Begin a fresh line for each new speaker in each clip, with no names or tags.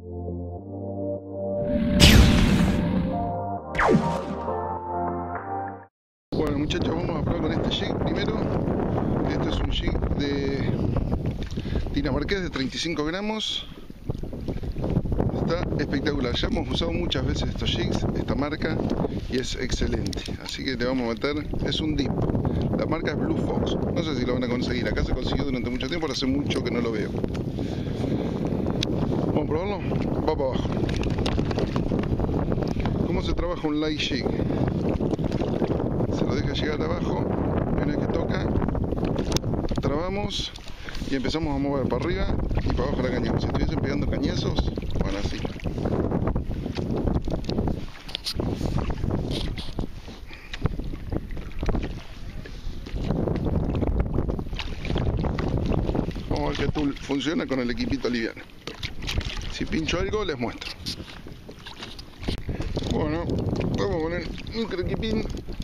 Bueno muchachos, vamos a probar con este jig primero. Este es un jig de dinamarqués de 35 gramos. Está espectacular, ya hemos usado muchas veces estos jigs, esta marca, y es excelente. Así que le vamos a meter, es un dip. La marca es Blue Fox, no sé si lo van a conseguir, acá se consiguió durante mucho tiempo, pero hace mucho que no lo veo. Vamos a probarlo, va para abajo. ¿Cómo se trabaja un light jig? Se lo deja llegar abajo, una vez que toca, trabamos y empezamos a mover para arriba y para abajo la caña. Si estuviesen pegando cañazos, bueno, así. Vamos a ver qué tool funciona con el equipito liviano. Si pincho algo, les muestro. Bueno, vamos a poner un croquipín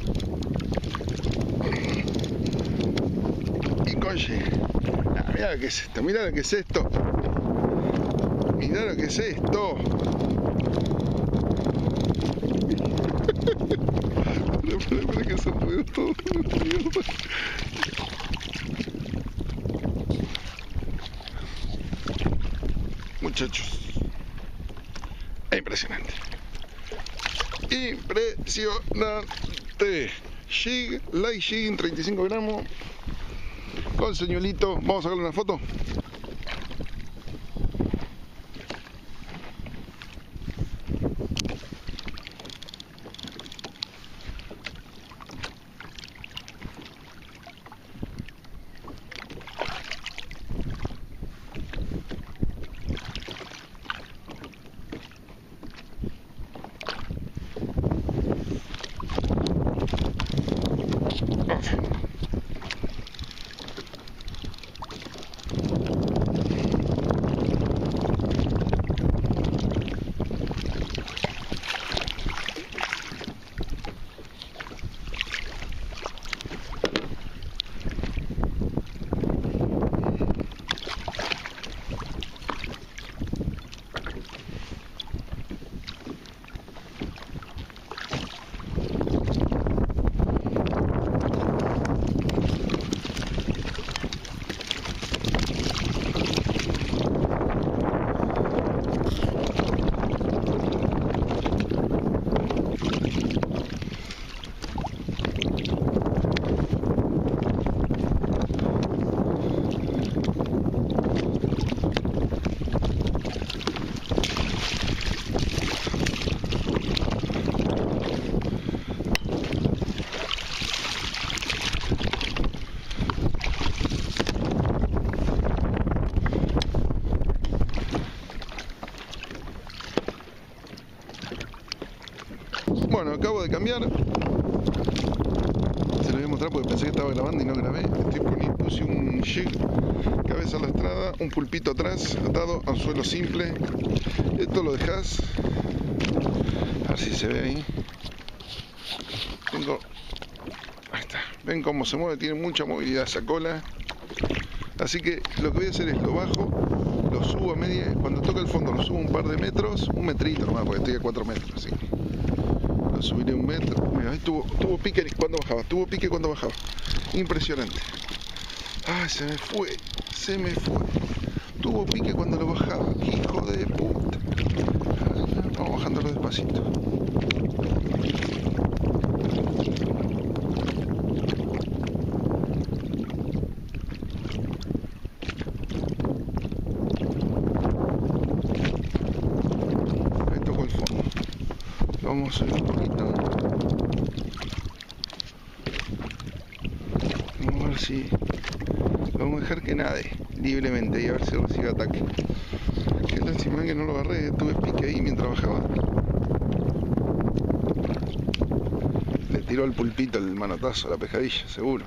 y conche. Ah, mirá lo que es esto, mirá lo que es esto. Mirá lo que es esto. Espera que se enredó todo. Muchachos, impresionante. Impresionante. Jig, light jig, 35 gramos. Con señuelito. Vamos a sacarle una foto. Bueno, acabo de cambiar. Se lo voy a mostrar porque pensé que estaba grabando y no grabé. Puse un jig, cabeza lastrada, un pulpito atrás, atado a un suelo simple. Esto lo dejas. A ver si se ve ahí. Ahí está. Ven cómo se mueve, tiene mucha movilidad esa cola. Así que lo que voy a hacer es lo bajo, lo subo a media. Cuando toca el fondo lo subo un par de metros, un metrito nomás, porque estoy a 4 metros. Así. Lo subiré un metro. Mira, ahí tuvo pique cuando bajaba. Tuvo pique cuando bajaba. Impresionante. Ah, se me fue. Tuvo pique cuando lo bajaba. Hijo de puta. Vamos bajándolo despacito. Ahí tocó el fondo. Vamos a subir un poquito. Vamos a ver si... Vamos a dejar que nade libremente y a ver si recibe ataque. Qué lástima que no lo agarré, tuve pique ahí mientras bajaba. Le tiró el pulpito el manotazo a la pescadilla, seguro.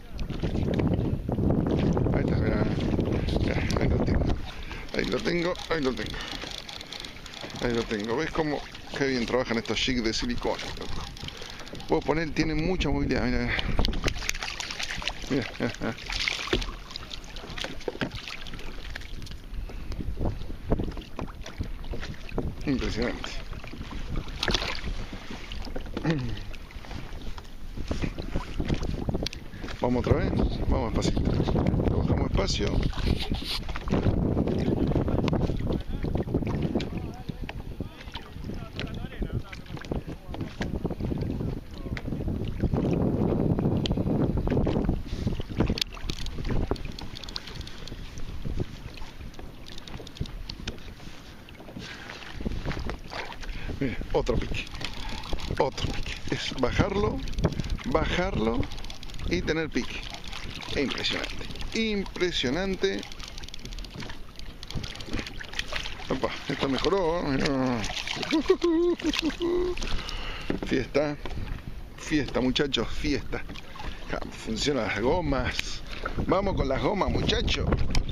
Ahí está, mirá. Ahí lo tengo. Ahí lo tengo. ¿Ves cómo qué bien trabajan estos jigs de silicona? Puedo poner, tienen mucha movilidad, mira. Mira. Impresionante. Vamos otra vez, vamos despacito. Lo bajamos despacio. Mira, otro pique. Otro pique. Es bajarlo, bajarlo y tener pique. Impresionante. Impresionante. Opa, esto mejoró. Mirá. Fiesta. Fiesta, muchachos, fiesta. Funcionan las gomas. Vamos con las gomas, muchachos.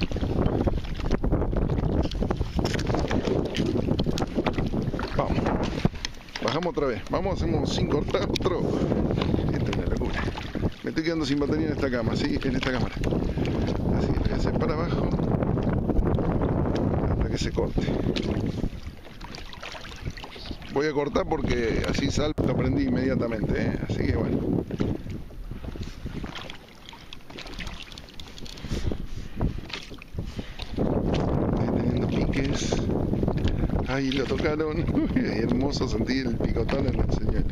Vamos. Bajamos otra vez. Vamos, hacemos sin cortar otro. Esto es una locura. Me estoy quedando sin batería en esta cama, ¿sí? En esta cámara. Así que voy a hacer para abajo hasta que se corte. Voy a cortar porque así lo prendí inmediatamente, ¿eh? Así que bueno. Ahí teniendo piques. Ahí lo tocaron. Hermoso sentir el picotón en la señal.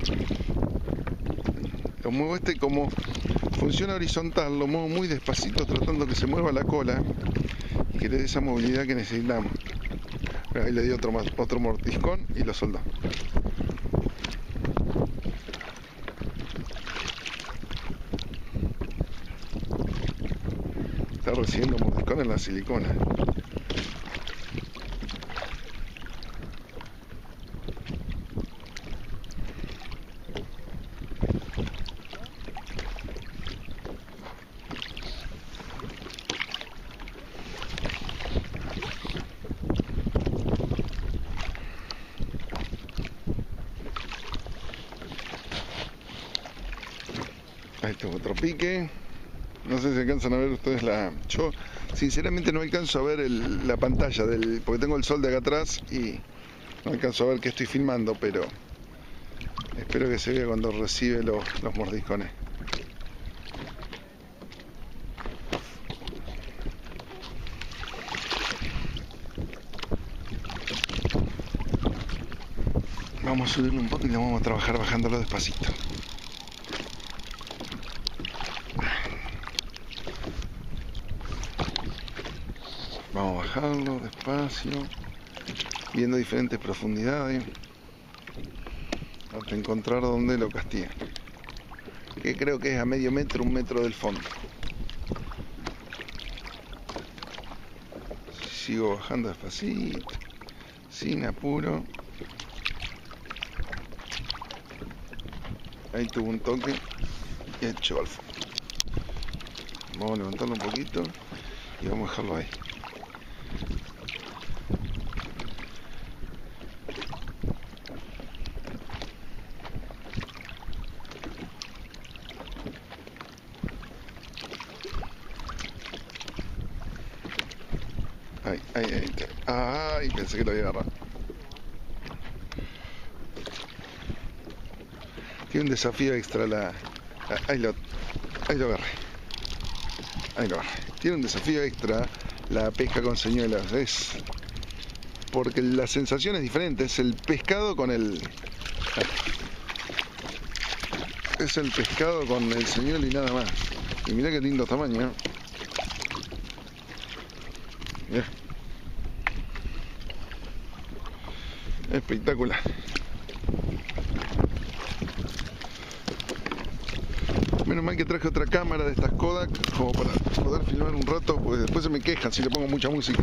Lo muevo como funciona horizontal, lo muevo muy despacito tratando que se mueva la cola y que le dé esa movilidad que necesitamos. Ahí le di otro mordiscón y lo soldó. Está recibiendo mordiscón en la silicona. Ahí tengo otro pique. No sé si alcanzan a ver ustedes Yo sinceramente no alcanzo a ver la pantalla porque tengo el sol de acá atrás y no alcanzo a ver que estoy filmando, pero espero que se vea cuando recibe los mordiscones. Vamos a subirlo un poco y lo vamos a trabajar bajándolo despacito. Vamos a bajarlo despacio, viendo diferentes profundidades, hasta encontrar donde lo castiga. Que creo que es a medio metro, 1 metro del fondo. Sigo bajando despacito, sin apuro. Ahí tuvo un toque y echó al fondo. Vamos a levantarlo un poquito y vamos a dejarlo ahí. Ay, pensé que lo había agarrado. Tiene un desafío extra ahí lo agarré. Ahí lo agarré. Tiene un desafío extra la pesca con señuelas. Porque la sensación es diferente. Es el pescado con el... Es el pescado con el señuelo y nada más. Y mirá qué lindo tamaño. Mirá. Espectacular. Menos mal que traje otra cámara de estas Kodak como para poder filmar un rato, porque después se me quejan si le pongo mucha música.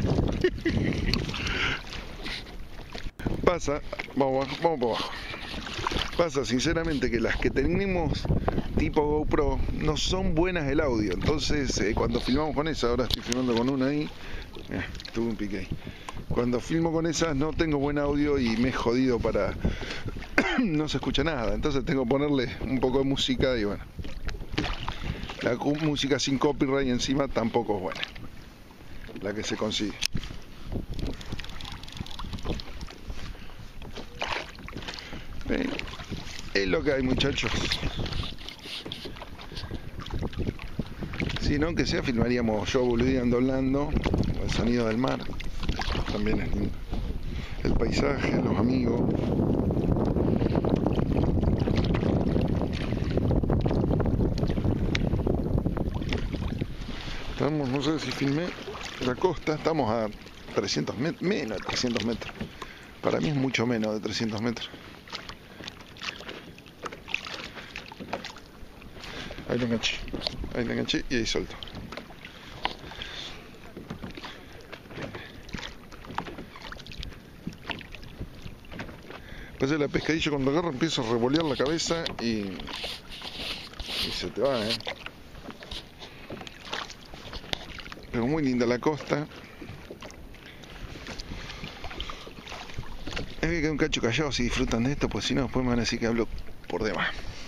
Pasa, vamos por abajo. Pasa sinceramente que las que tenemos tipo GoPro no son buenas el audio, entonces cuando filmamos con esa, ahora estoy filmando con una ahí, tuve un pique ahí. Cuando filmo con esas no tengo buen audio y me he jodido para... no se escucha nada, entonces tengo que ponerle un poco de música y bueno. La música sin copyright encima tampoco es buena, la que se consigue. Es lo que hay, muchachos. Si no, que sea, filmaríamos yo boludeando, hablando, el sonido del mar. También es lindo. El paisaje, los amigos. Estamos, no sé si filmé la costa, estamos a 300 metros, menos de 300 metros. Para mí es mucho menos de 300 metros. Ahí lo enganché y ahí suelto. Pasa la pescadilla cuando agarra empieza a revolear la cabeza y se te va, Pero muy linda la costa. Es que quedar un cacho callado si disfrutan de esto, pues si no, después me van a decir que hablo por demás.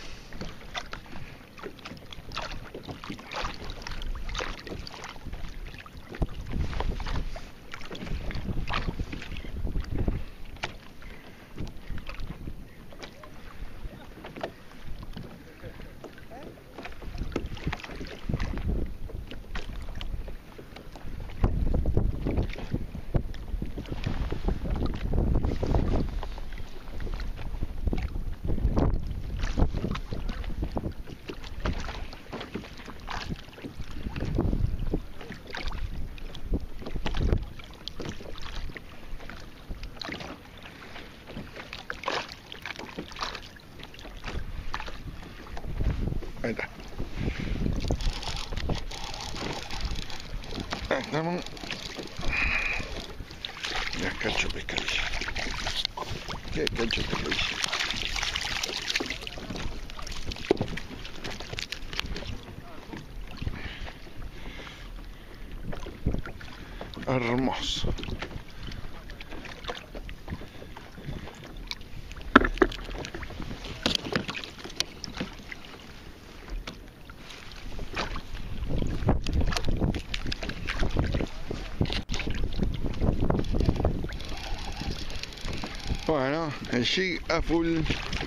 Ahí está. Ahí estamos. Ya cacho pescadilla. ¿Qué cacho pescadilla? Hermoso. Bueno, el jig a full.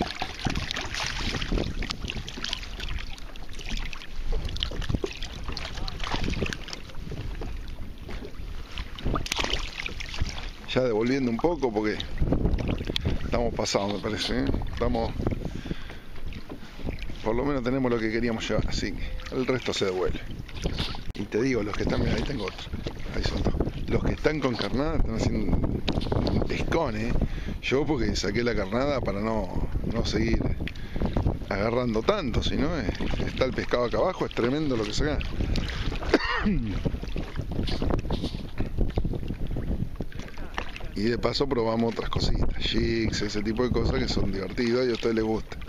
Ya devolviendo un poco porque estamos pasados, me parece, Estamos, por lo menos tenemos lo que queríamos llevar, así que el resto se devuelve. Y te digo, los que están, mira, ahí tengo otro, ahí son dos. Los que están con carnada están haciendo un pescón, Yo porque saqué la carnada para no seguir agarrando tanto, si no, está el pescado acá abajo, es tremendo lo que saca. Y de paso probamos otras cositas, jigs, ese tipo de cosas que son divertidas y a ustedes les gusta.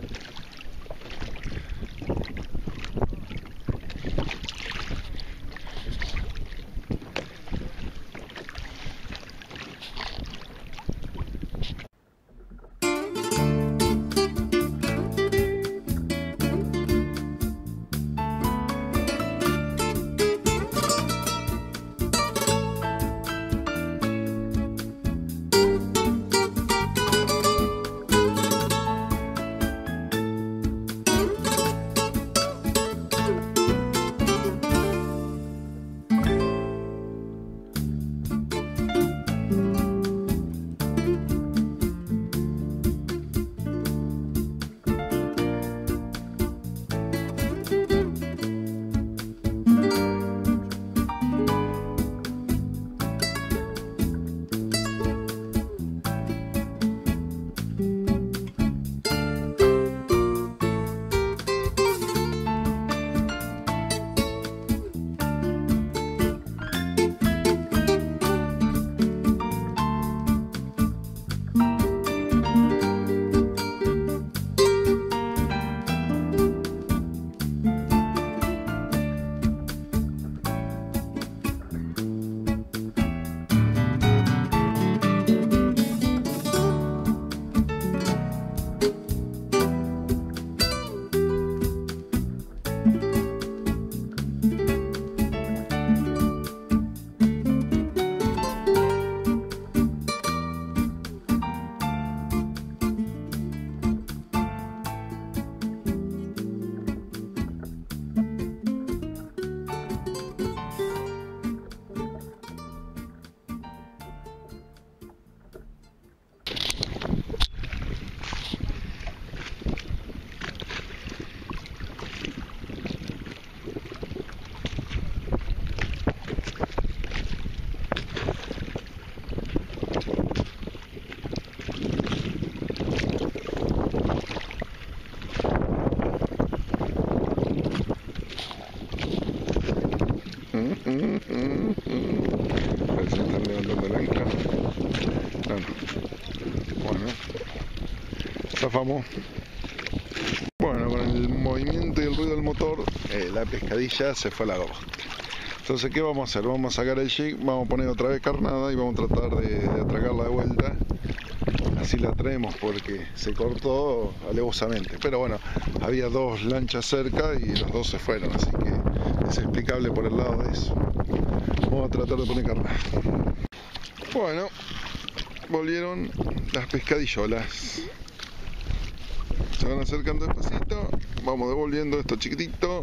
A ver si están levantando el ancla. No. Bueno, zafamos. Bueno, con el movimiento y el ruido del motor, la pescadilla se fue a la costa. Entonces, ¿qué vamos a hacer? Vamos a sacar el jig, vamos a poner otra vez carnada y vamos a tratar de atracarla de vuelta. Así la traemos porque se cortó alevosamente. Pero bueno, había dos lanchas cerca y los dos se fueron, así que es explicable por el lado de eso. Vamos a tratar de poner carnada. Bueno, volvieron las pescadillolas. Se van acercando despacito. Vamos devolviendo esto chiquitito.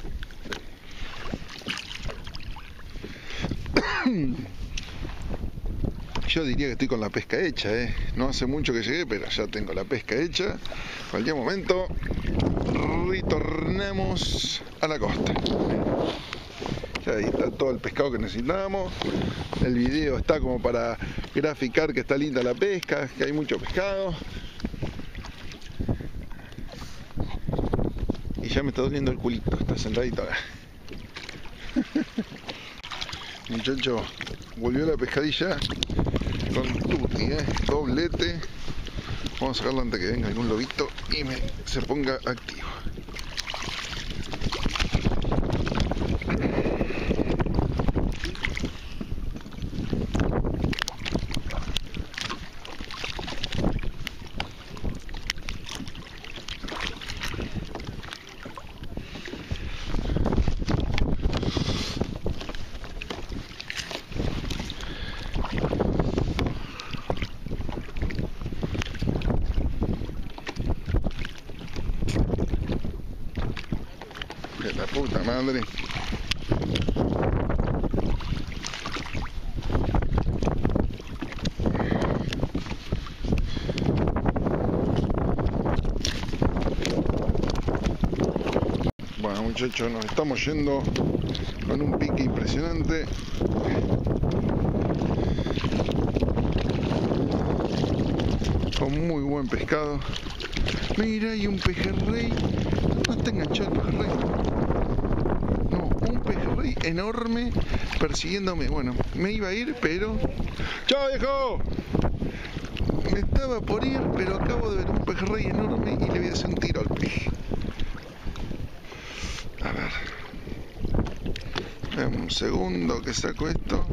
Yo diría que estoy con la pesca hecha, No hace mucho que llegué, pero ya tengo la pesca hecha. Cualquier momento retornamos a la costa. Ya ahí está todo el pescado que necesitamos. El video está como para graficar que está linda la pesca, que hay mucho pescado. Y ya me está doliendo el culito, está sentadito acá. Muchacho, volvió la pescadilla con tutti, doblete. Vamos a sacarlo antes que venga algún lobito y se ponga activo. La puta madre. Bueno, muchachos, nos estamos yendo con un pique impresionante. Con muy buen pescado. Mira, hay un pejerrey. No está enganchado el pejerrey. No, un pejerrey enorme persiguiéndome. Bueno, me iba a ir, pero... ¡Chao, viejo! Me estaba por ir, pero acabo de ver un pejerrey enorme y le voy a hacer un tiro al pez. A ver. Dame un segundo que saco esto.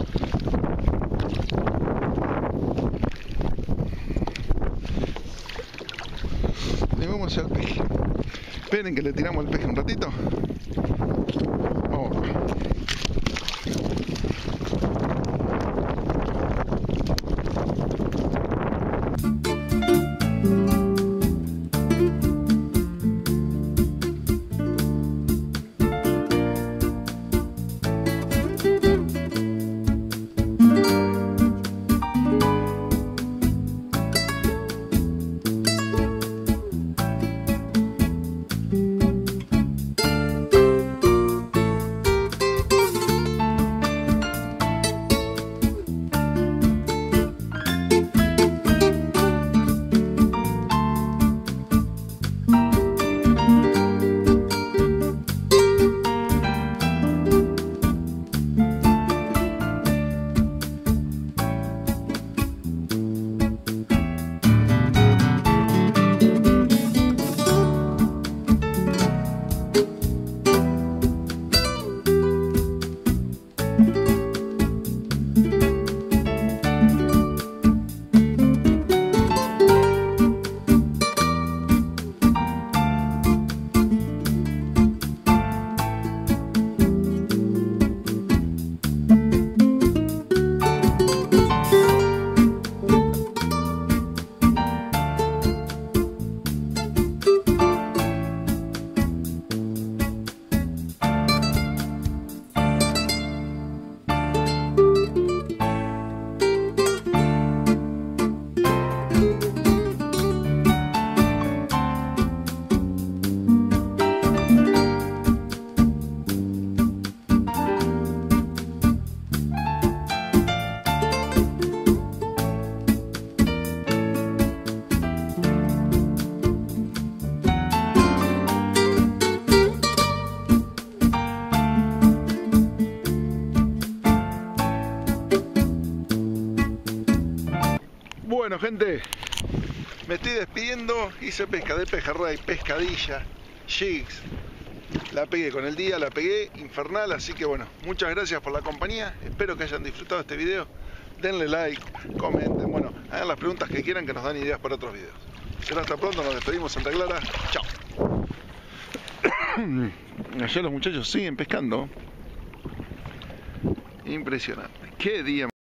Y vamos al peje. Esperen que le tiramos el peje un ratito. Vamos. Bueno, gente, me estoy despidiendo. Hice pesca de pejerrey, pescadilla, jigs. La pegué con el día, la pegué infernal. Así que bueno, muchas gracias por la compañía. Espero que hayan disfrutado este video. Denle like, comenten, bueno, hagan las preguntas que quieran, que nos dan ideas para otros videos. Será hasta pronto, nos despedimos, Santa Clara. Chao. Allá los muchachos siguen pescando. Impresionante. Qué día.